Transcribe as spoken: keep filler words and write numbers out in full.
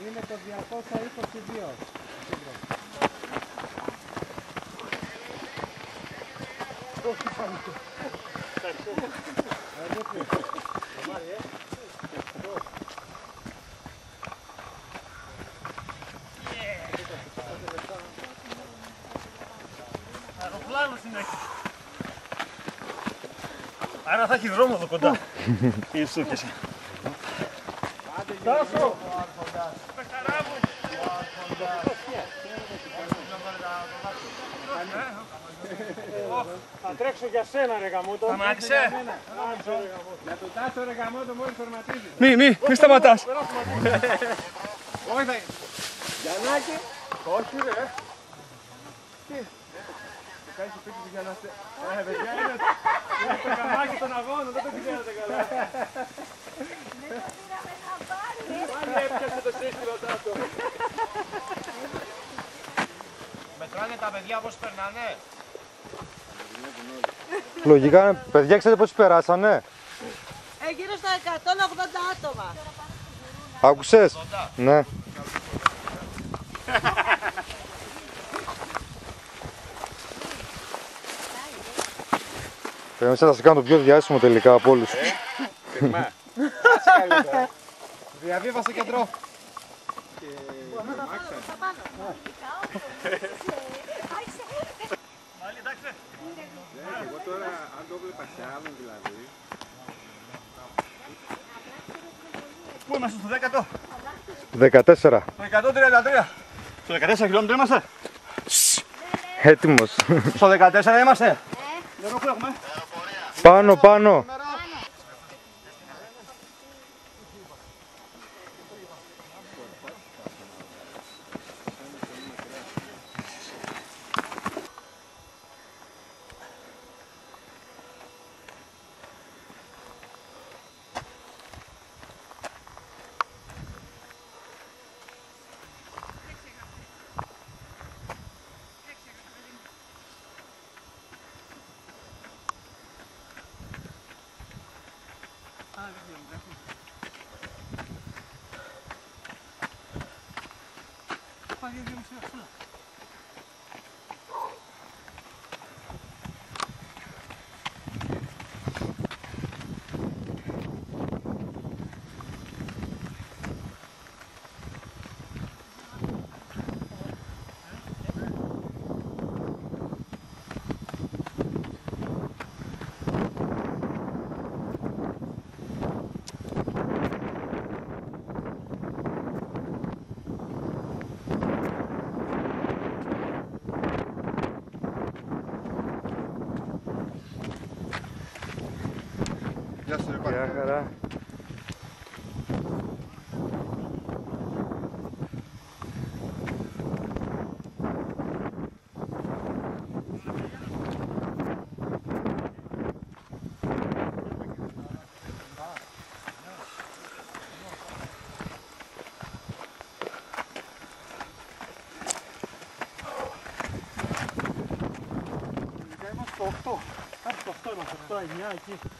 Είναι το διακόσια είκοσι δύο. Αεροπλάνο συνέχεια. Άρα θα έχει δρόμο εδώ κοντά. Η Σούκεσσα. Τάσο! Πεχαρά μου! Θα τρέξω για σένα ρε γαμότο. Σταμάτησε! Για τον Τάσο ρε γαμότο μόλις τερματίζει. Μη, μη, μη σταματάς! Όχι θα... Γιαννάκη! Όχι ρε! Τι! Κάνεις πίξεις για να στε... Ε, παιδιά είναι... Είναι το καμάκι των αγώνων, δεν το ξέρετε καλά. Πάλι έπιασε το σύστημα Τάσο. Μετράνε τα παιδιά πώς περνάνε. Λογικά, παιδιά, ξέρετε πώς περάσανε. Ε, γύρω στα εκατόν ογδόντα άτομα. Άκουσες? Ναι. Εμείς θα σας κάνω το πιο διάσημο τελικά από όλους. Φυρμά. Διαβίβασε κεντρό. Και... Πάλι εντάξει. Εγώ τώρα, αν το βλέπα σε άλλον δηλαδή... Πού είμαστε στο δέκατο? δεκατέσσερα. Το εκατόν τριάντα τρία. Στο δεκατέσσερα χιλιόμετρα είμαστε. Έτοιμος. Στο δεκατέσσερα είμαστε. Νερό που έχουμε. Πάνω, πάνω. Γεια σου, Γεια χαρά. Είμαστε στο οκτώ. Κάτω στο οκτώ είμαστε, οκτώ εννιά εκεί.